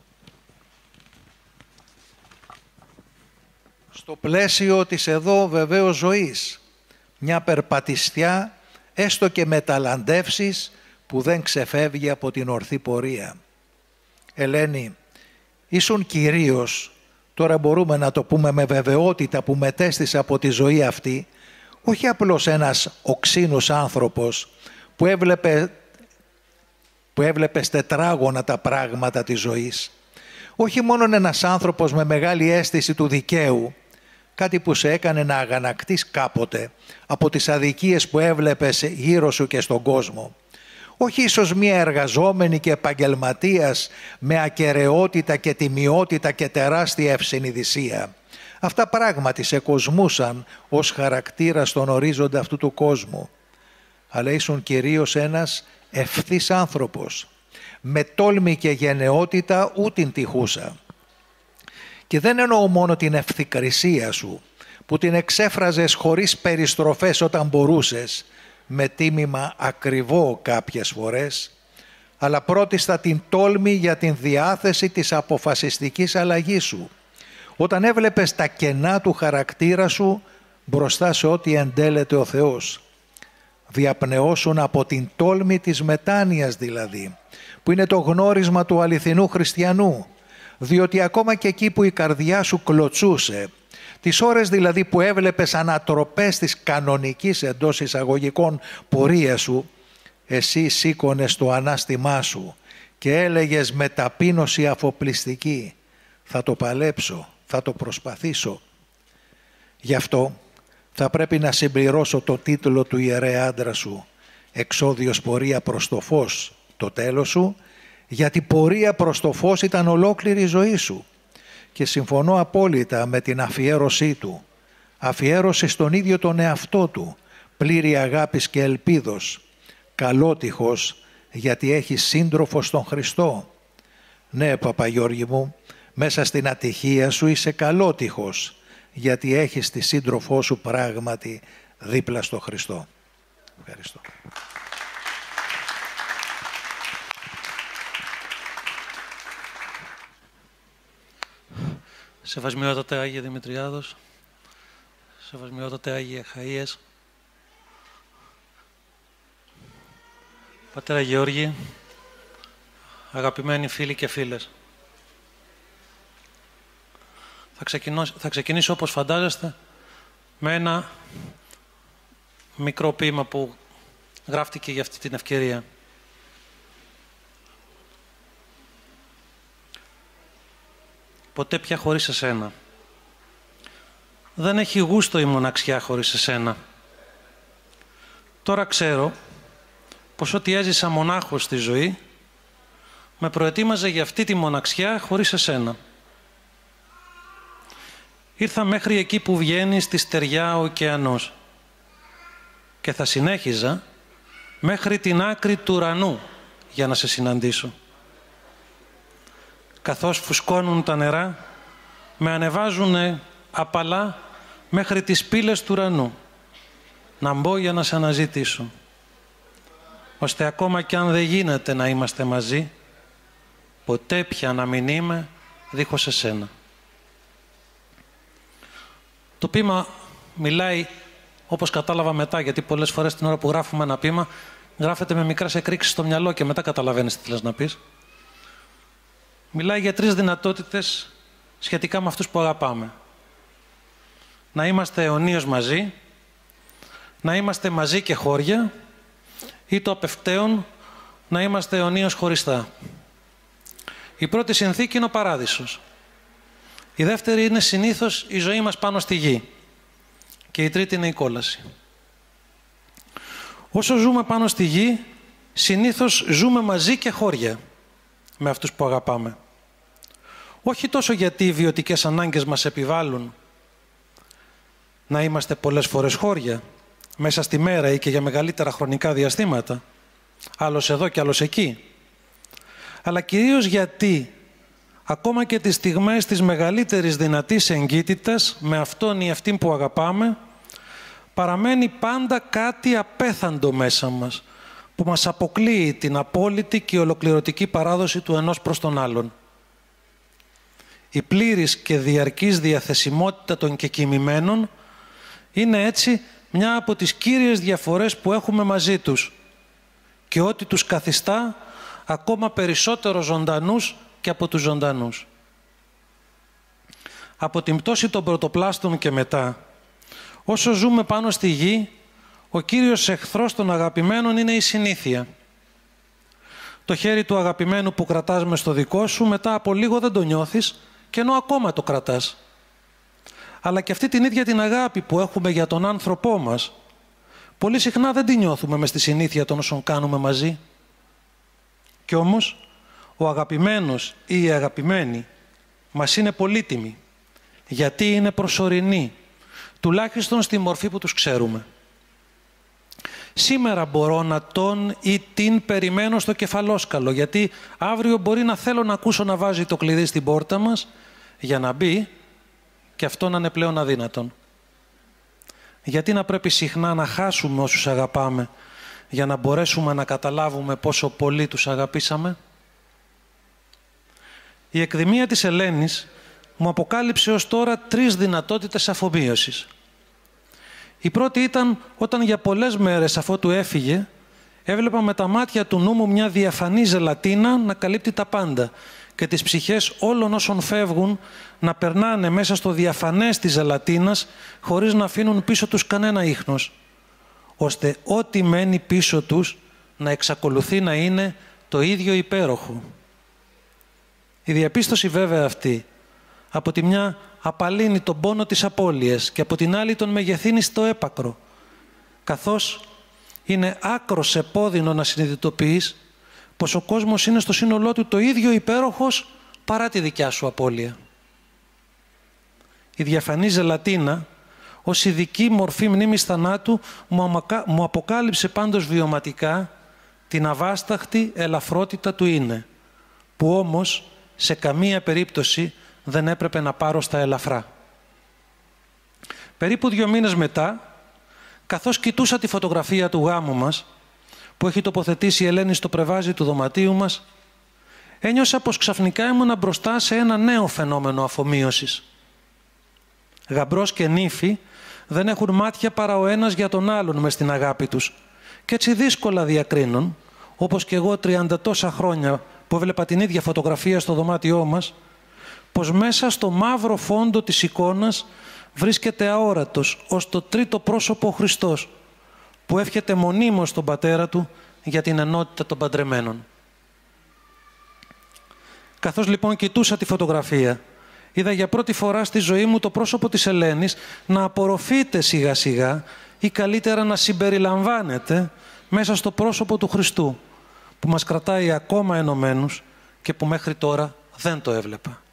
στο πλαίσιο της εδώ βεβαίως ζωής, μια περπατιστιά έστω και με ταλαντεύσεις που δεν ξεφεύγει από την ορθή πορεία. Ελένη, ήσουν κυρίως, τώρα μπορούμε να το πούμε με βεβαιότητα που μετέστησε από τη ζωή αυτή, όχι απλώς ένας οξύνους άνθρωπος που έβλεπε τετράγωνα τα πράγματα της ζωής. Όχι μόνο ένας άνθρωπος με μεγάλη αίσθηση του δικαίου, κάτι που σε έκανε να αγανακτείς κάποτε από τις αδικίες που έβλεπες γύρω σου και στον κόσμο. Όχι ίσως μία εργαζόμενη και επαγγελματίας με ακεραιότητα και τιμιότητα και τεράστια ευσυνειδησία. Αυτά πράγματι σε κοσμούσαν ως χαρακτήρα στον ορίζοντα αυτού του κόσμου. Αλλά ήσουν κυρίως ένας ευθύς άνθρωπος, με τόλμη και γενναιότητα ούτιν τυχούσα. Και δεν εννοώ μόνο την ευθυκρισία σου, που την εξέφραζες χωρίς περιστροφές όταν μπορούσες, με τίμημα ακριβό κάποιες φορές, αλλά πρώτιστα την τόλμη για την διάθεση της αποφασιστικής αλλαγής σου, όταν έβλεπες τα κενά του χαρακτήρα σου μπροστά σε ό,τι εντέλεται ο Θεός. Διαπνεώσουν από την τόλμη της μετάνοιας δηλαδή, που είναι το γνώρισμα του αληθινού χριστιανού. διότι ακόμα και εκεί που η καρδιά σου κλωτσούσε, τις ώρες δηλαδή που έβλεπες ανατροπές της κανονικής εντός εισαγωγικών πορείας σου, εσύ σήκωνες το ανάστημά σου και έλεγες με ταπείνωση αφοπλιστική, θα το παλέψω, θα το προσπαθήσω. Γι' αυτό θα πρέπει να συμπληρώσω το τίτλο του ιερέα άντρα σου, εξόδιος πορεία προς το φως, το τέλος σου, γιατί πορεία προς το φως ήταν ολόκληρη η ζωή σου. Και συμφωνώ απόλυτα με την αφιέρωσή του. Αφιέρωση στον ίδιο τον εαυτό του, πλήρη αγάπης και ελπίδος. Καλότυχος, γιατί έχει σύντροφο στον Χριστό. Ναι, Παπαγιώργη μου, μέσα στην ατυχία σου είσαι καλότυχος, γιατί έχεις τη σύντροφό σου πράγματι δίπλα στο Χριστό. Ευχαριστώ. Σεβασμιότατε Άγιε Δημητριάδος, σεβασμιότατε Άγιε Χαΐες, Πατέρα Γεώργη, αγαπημένοι φίλοι και φίλες. Θα ξεκινήσω όπως φαντάζεστε με ένα μικρό ποίημα που γράφτηκε για αυτή την ευκαιρία. Ποτέ πια χωρίς εσένα. Δεν έχει γούστο η μοναξιά χωρίς εσένα. Τώρα ξέρω πως ό,τι έζησα μονάχος στη ζωή με προετοίμαζε για αυτή τη μοναξιά χωρίς εσένα. Ήρθα μέχρι εκεί που βγαίνει στη στεριά ο ωκεανός και θα συνέχιζα μέχρι την άκρη του ουρανού για να σε συναντήσω. Καθώς φουσκώνουν τα νερά, με ανεβάζουνε απαλά μέχρι τις πύλες του ουρανού, να μπω για να σε αναζητήσω, ώστε ακόμα κι αν δεν γίνεται να είμαστε μαζί, ποτέ πια να μην είμαι δίχως εσένα. Το ποίημα μιλάει, όπως κατάλαβα μετά, γιατί πολλές φορές την ώρα που γράφουμε ένα ποίημα, γράφεται με μικρές εκρήξεις στο μυαλό και μετά καταλαβαίνεις τι θες να πεις. Μιλάει για 3 δυνατότητες σχετικά με αυτούς που αγαπάμε. Να είμαστε αιωνίως μαζί, να είμαστε μαζί και χώρια ή το απευτέον να είμαστε αιωνίως χωριστά. Η πρώτη συνθήκη είναι ο παράδεισος. Η δεύτερη είναι συνήθως η ζωή μας πάνω στη γη. Και η τρίτη είναι η κόλαση. Όσο ζούμε πάνω στη γη, συνήθως ζούμε μαζί και χώρια με αυτούς που αγαπάμε. Όχι τόσο γιατί οι βιωτικές ανάγκες μας επιβάλλουν να είμαστε πολλές φορές χώρια, μέσα στη μέρα ή και για μεγαλύτερα χρονικά διαστήματα, άλλος εδώ και άλλος εκεί, αλλά κυρίως γιατί ακόμα και τις στιγμές της μεγαλύτερης δυνατής εγκύτητας με αυτόν ή αυτήν που αγαπάμε, παραμένει πάντα κάτι απέθαντο μέσα μας, που μας αποκλείει την απόλυτη και ολοκληρωτική παράδοση του ενός προς τον άλλον. Η πλήρης και διαρκής διαθεσιμότητα των κεκοιμημένων είναι έτσι μια από τις κύριες διαφορές που έχουμε μαζί τους και ό,τι τους καθιστά ακόμα περισσότερο ζωντανούς και από τους ζωντανούς. Από την πτώση των πρωτοπλάστων και μετά, όσο ζούμε πάνω στη γη, ο κύριος εχθρός των αγαπημένων είναι η συνήθεια. Το χέρι του αγαπημένου που κρατάς μες στο δικό σου, μετά από λίγο δεν το νιώθεις και ενώ ακόμα το κρατάς. Αλλά και αυτή την ίδια την αγάπη που έχουμε για τον άνθρωπό μας, πολύ συχνά δεν την νιώθουμε μες στη συνήθεια των όσων κάνουμε μαζί. Κι όμως, ο αγαπημένος ή η αγαπημένη μας είναι πολύτιμοι, γιατί είναι προσωρινοί, τουλάχιστον στη μορφή που τους ξέρουμε. Σήμερα μπορώ να τον ή την περιμένω στο κεφαλόσκαλο, γιατί αύριο μπορεί να θέλω να ακούσω να βάζει το κλειδί στην πόρτα μας για να μπει και αυτό να είναι πλέον αδύνατον. Γιατί να πρέπει συχνά να χάσουμε όσους αγαπάμε για να μπορέσουμε να καταλάβουμε πόσο πολύ τους αγαπήσαμε. Η εκδημία της Ελένης μου αποκάλυψε ως τώρα 3 δυνατότητες αφομοίωσης. Η πρώτη ήταν όταν για πολλές μέρες αφότου έφυγε, έβλεπα με τα μάτια του νου μου μια διαφανή ζελατίνα να καλύπτει τα πάντα και τις ψυχές όλων όσων φεύγουν να περνάνε μέσα στο διαφανές της ζελατίνας χωρίς να αφήνουν πίσω τους κανένα ίχνος, ώστε ό,τι μένει πίσω τους να εξακολουθεί να είναι το ίδιο υπέροχο. Η διαπίστωση βέβαια αυτή από τη μια απαλύνει τον πόνο της απώλειας και από την άλλη τον μεγεθύνει στο έπακρο, καθώς είναι άκρος επώδυνο να συνειδητοποιείς πως ο κόσμος είναι στο σύνολό του το ίδιο υπέροχος παρά τη δικιά σου απώλεια. Η διαφανή ζελατίνα, ως ειδική μορφή μνήμης θανάτου, μου αποκάλυψε πάντως βιωματικά την αβάσταχτη ελαφρότητα του είναι, που όμως σε καμία περίπτωση δεν έπρεπε να πάρω στα ελαφρά. Περίπου 2 μήνες μετά, καθώς κοιτούσα τη φωτογραφία του γάμου μας, που έχει τοποθετήσει η Ελένη στο πρεβάζι του δωματίου μας, ένιωσα πως ξαφνικά ήμουνα μπροστά σε ένα νέο φαινόμενο αφομοίωσης. Γαμπρός και νύφη δεν έχουν μάτια παρά ο ένας για τον άλλον μες στην αγάπη τους και έτσι δύσκολα διακρίνουν, όπως και εγώ 30 τόσα χρόνια που έβλεπα την ίδια φωτογραφία στο δωμάτιό μας, πως μέσα στο μαύρο φόντο της εικόνας βρίσκεται αόρατος ως το τρίτο πρόσωπο ο Χριστός, που εύχεται μονίμως στον πατέρα του για την ενότητα των παντρεμένων. Καθώς λοιπόν κοιτούσα τη φωτογραφία, είδα για πρώτη φορά στη ζωή μου το πρόσωπο της Ελένης να απορροφείται σιγά σιγά ή καλύτερα να συμπεριλαμβάνεται μέσα στο πρόσωπο του Χριστού, που μας κρατάει ακόμα ενωμένους και που μέχρι τώρα δεν το έβλεπα.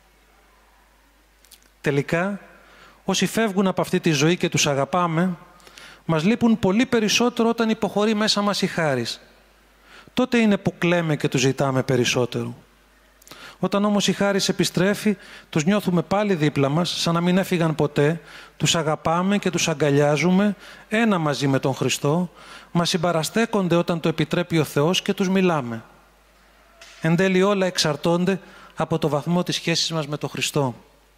Τελικά, όσοι φεύγουν από αυτή τη ζωή και τους αγαπάμε, μας λείπουν πολύ περισσότερο όταν υποχωρεί μέσα μας η χάρις. Τότε είναι που κλαίμε και τους ζητάμε περισσότερο. Όταν όμως η χάρις επιστρέφει, τους νιώθουμε πάλι δίπλα μας, σαν να μην έφυγαν ποτέ, τους αγαπάμε και τους αγκαλιάζουμε, ένα μαζί με τον Χριστό, μας συμπαραστέκονται όταν το επιτρέπει ο Θεός και τους μιλάμε. Εν τέλει όλα εξαρτώνται από το βαθμό της σχέσης μας με τον Χριστό.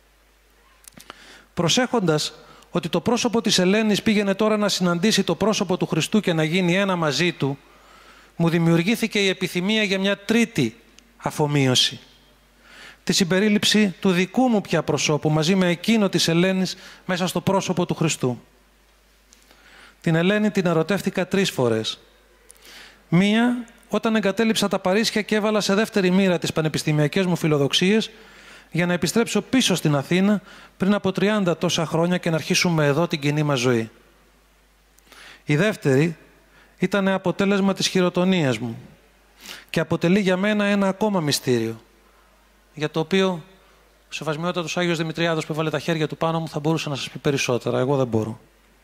Προσέχοντας ότι το πρόσωπο της Ελένης πήγαινε τώρα να συναντήσει το πρόσωπο του Χριστού και να γίνει ένα μαζί του, μου δημιουργήθηκε η επιθυμία για μια τρίτη αφομοίωση. Τη συμπερίληψη του δικού μου πια προσώπου μαζί με εκείνο της Ελένης μέσα στο πρόσωπο του Χριστού. Την Ελένη την ερωτεύτηκα 3 φορές. Μία όταν εγκατέλειψα τα Παρίσια και έβαλα σε δεύτερη μοίρα τις πανεπιστημιακές μου φιλοδοξίες για να επιστρέψω πίσω στην Αθήνα πριν από 30 τόσα χρόνια και να αρχίσουμε εδώ την κοινή μας ζωή. Η δεύτερη ήταν αποτέλεσμα της χειροτονίας μου και αποτελεί για μένα ένα ακόμα μυστήριο, για το οποίο ο Σεβασμιότατος Άγιος Δημητριάδος που έβαλε τα χέρια του πάνω μου θα μπορούσε να σας πει περισσότερα, εγώ δεν μπορώ.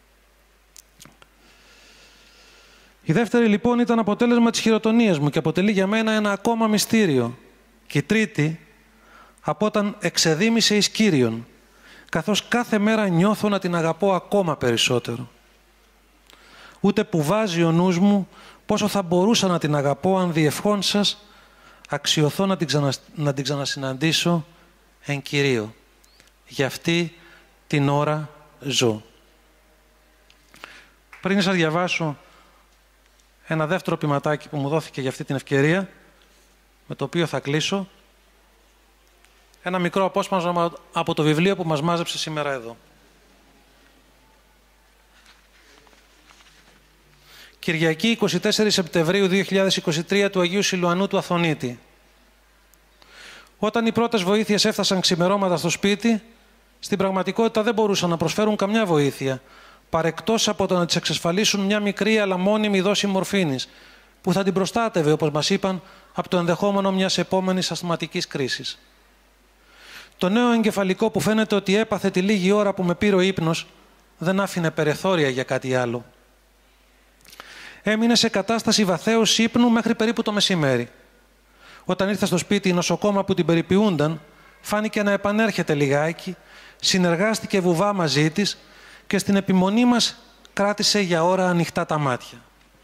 Η δεύτερη λοιπόν ήταν αποτέλεσμα της χειροτονίας μου και αποτελεί για μένα ένα ακόμα μυστήριο. Και η τρίτη από όταν εξεδήμησε εις Κύριον, καθώς κάθε μέρα νιώθω να την αγαπώ ακόμα περισσότερο. Ούτε που βάζει ο νους μου πόσο θα μπορούσα να την αγαπώ αν διευχών σας αξιωθώ να την ξανασυναντήσω εν Κυρίω. Για αυτή την ώρα ζω. Πριν σας διαβάσω ένα δεύτερο ποιηματάκι που μου δόθηκε για αυτή την ευκαιρία, με το οποίο θα κλείσω, ένα μικρό απόσπασμα από το βιβλίο που μας μάζεψε σήμερα εδώ. Κυριακή 24 Σεπτεμβρίου 2023 του Αγίου Σιλουανού του Αθωνίτη. Όταν οι πρώτες βοήθειες έφτασαν ξημερώματα στο σπίτι, στην πραγματικότητα δεν μπορούσαν να προσφέρουν καμιά βοήθεια, παρεκτός από το να της εξασφαλίσουν μια μικρή αλλά μόνιμη δόση μορφίνης, που θα την προστάτευε, όπως μας είπαν, από το ενδεχόμενο μιας επόμενης ασθματικής κρίσης. Το νέο εγκεφαλικό που φαίνεται ότι έπαθε τη λίγη ώρα που με πήρε ο ύπνος, δεν άφηνε περιθώρια για κάτι άλλο. Έμεινε σε κατάσταση βαθέως ύπνου μέχρι περίπου το μεσημέρι. Όταν ήρθε στο σπίτι η νοσοκόμα που την περιποιούνταν, φάνηκε να επανέρχεται λιγάκι, συνεργάστηκε βουβά μαζί της και στην επιμονή μας κράτησε για ώρα ανοιχτά τα μάτια.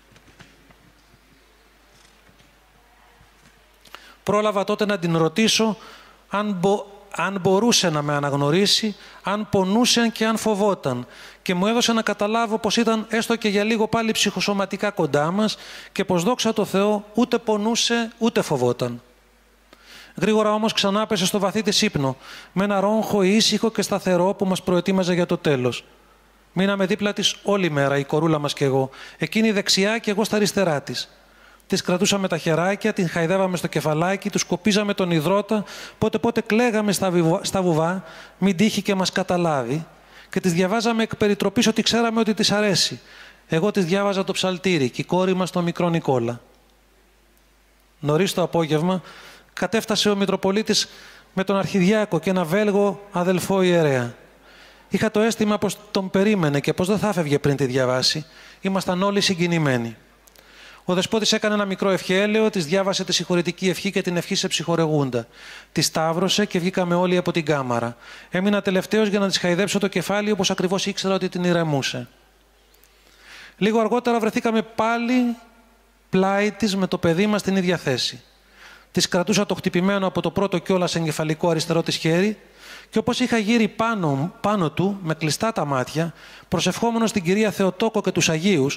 Πρόλαβα τότε να την ρωτήσω αν μπορούσε να με αναγνωρίσει, αν πονούσε και αν φοβόταν, και μου έδωσε να καταλάβω πως ήταν έστω και για λίγο πάλι ψυχοσωματικά κοντά μας και πως δόξα τω Θεώ ούτε πονούσε ούτε φοβόταν. Γρήγορα όμως ξανά πέσε στο βαθύ της ύπνο, με ένα ρόγχο ήσυχο και σταθερό που μας προετοίμαζε για το τέλος. Μείναμε δίπλα της όλη μέρα, η κορούλα μας κι εγώ, εκείνη δεξιά και εγώ στα αριστερά της. Της κρατούσαμε τα χεράκια, την χαϊδεύαμε στο κεφαλάκι, του σκοπίζαμε τον υδρότα, πότε κλαίγαμε στα βουβά, μην τύχει και μας καταλάβει, και της διαβάζαμε εκ περιτροπής ότι ξέραμε ότι της αρέσει. Εγώ της διάβαζα το ψαλτήρι και η κόρη μας τον μικρό Νικόλα. Νωρίς το απόγευμα κατέφτασε ο Μητροπολίτης με τον Αρχιδιάκο και ένα Βέλγο αδελφό ιερέα. Είχα το αίσθημα πως τον περίμενε και πως δεν θα έφευγε πριν τη διαβάσει. Ήμασταν όλοι συγκινημένοι. Ο Δεσπότης έκανε ένα μικρό ευχέλαιο, της διάβασε τη συγχωρητική ευχή και την ευχή σε ψυχορεγούντα. Τη σταύρωσε και βγήκαμε όλοι από την κάμαρα. Έμεινα τελευταίος για να της χαϊδέψω το κεφάλι, όπως ακριβώς ήξερα ότι την ηρεμούσε. Λίγο αργότερα βρεθήκαμε πάλι πλάι της με το παιδί μας στην ίδια θέση. Της κρατούσα το χτυπημένο από το πρώτο κιόλας εγκεφαλικό αριστερό της χέρι και όπως είχα γύρει πάνω του με κλειστά τα μάτια, προσευχόμενος την κυρία Θεοτόκο και τους Αγίους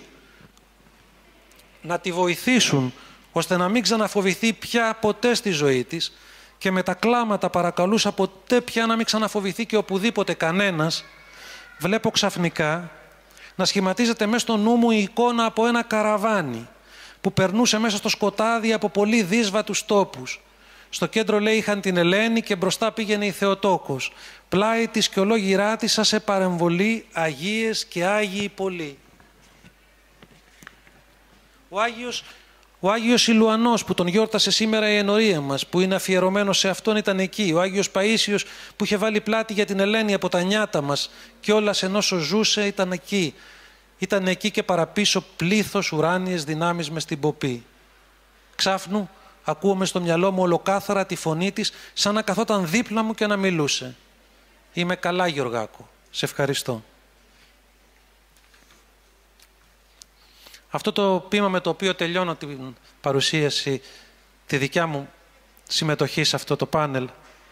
να τη βοηθήσουν ώστε να μην ξαναφοβηθεί πια ποτέ στη ζωή της, και με τα κλάματα παρακαλούσα ποτέ πια να μην ξαναφοβηθεί και οπουδήποτε κανένας, βλέπω ξαφνικά να σχηματίζεται μέσα στο νου μου η εικόνα από ένα καραβάνι που περνούσε μέσα στο σκοτάδι από πολύ δύσβατους τόπους. Στο κέντρο, λέει, είχαν την Ελένη και μπροστά πήγαινε η Θεοτόκος. Πλάι της και ολόγυρά της σαν σε παρεμβολή Αγίες και Άγιοι πολλοί. Ο Άγιος Ιλουανός που τον γιόρτασε σήμερα η ενορία μας, που είναι αφιερωμένος σε αυτόν, ήταν εκεί. Ο Άγιος Παΐσιος που είχε βάλει πλάτη για την Ελένη από τα νιάτα μας και όλας ενώ ζούσε ήταν εκεί. Ήταν εκεί και παραπίσω πλήθος ουράνιες δυνάμεις μες στην ποπή. Ξάφνου ακούω μες στο μυαλό μου ολοκάθαρα τη φωνή της, σαν να καθόταν δίπλα μου και να μιλούσε. Είμαι καλά, Γιωργάκο. Σε ευχαριστώ. Αυτό το ποίημα με το οποίο τελειώνω την παρουσίαση, τη δικιά μου συμμετοχή σε αυτό το πάνελ,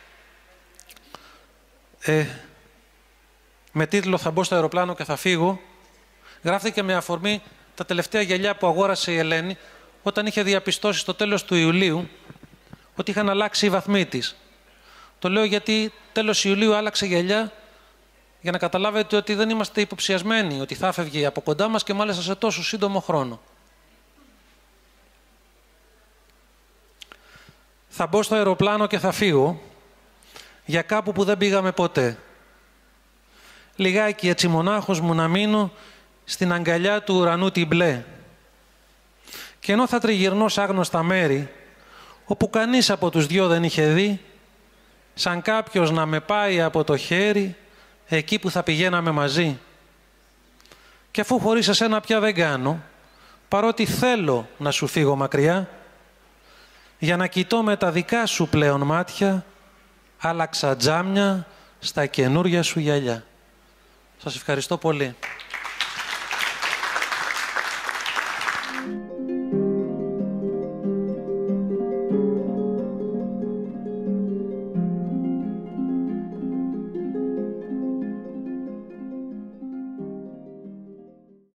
με τίτλο «Θα μπω στο αεροπλάνο και θα φύγω», γράφτηκε με αφορμή τα τελευταία γυαλιά που αγόρασε η Ελένη όταν είχε διαπιστώσει στο τέλος του Ιουλίου ότι είχαν αλλάξει οι βαθμοί της. Το λέω γιατί τέλος Ιουλίου άλλαξε γυαλιά για να καταλάβετε ότι δεν είμαστε υποψιασμένοι ότι θα έφευγε από κοντά μας και μάλιστα σε τόσο σύντομο χρόνο. Θα μπω στο αεροπλάνο και θα φύγω για κάπου που δεν πήγαμε ποτέ. Λιγάκι έτσι μονάχος μου να μείνω στην αγκαλιά του ουρανού την μπλε. Και ενώ θα τριγυρνώ σ' άγνωστα μέρη, όπου κανείς από τους δυο δεν είχε δει, σαν κάποιος να με πάει από το χέρι, εκεί που θα πηγαίναμε μαζί. Και αφού χωρίς εσένα πια δεν κάνω, παρότι θέλω να σου φύγω μακριά, για να κοιτώ με τα δικά σου πλέον μάτια, άλλαξα τζάμια στα καινούρια σου γυαλιά. Σας ευχαριστώ πολύ.